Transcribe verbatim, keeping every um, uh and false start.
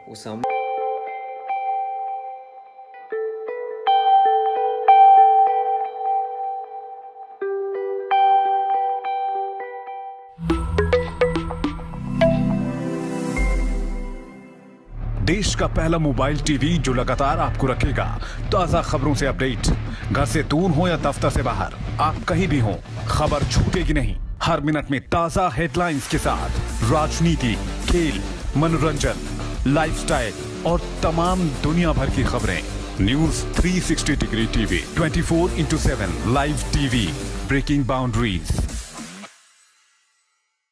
वो सामने देश का पहला मोबाइल टीवी जो लगातार आपको रखेगा ताजा खबरों से अपडेट। घर से दूर हो या दफ्तर से बाहर, आप कहीं भी हो, खबर छूटेगी नहीं। हर मिनट में ताजा हेडलाइंस के साथ राजनीति, खेल, मनोरंजन, लाइफस्टाइल और तमाम दुनिया भर की खबरें। News three sixty degree TV, twenty four into seven live TV, breaking boundaries.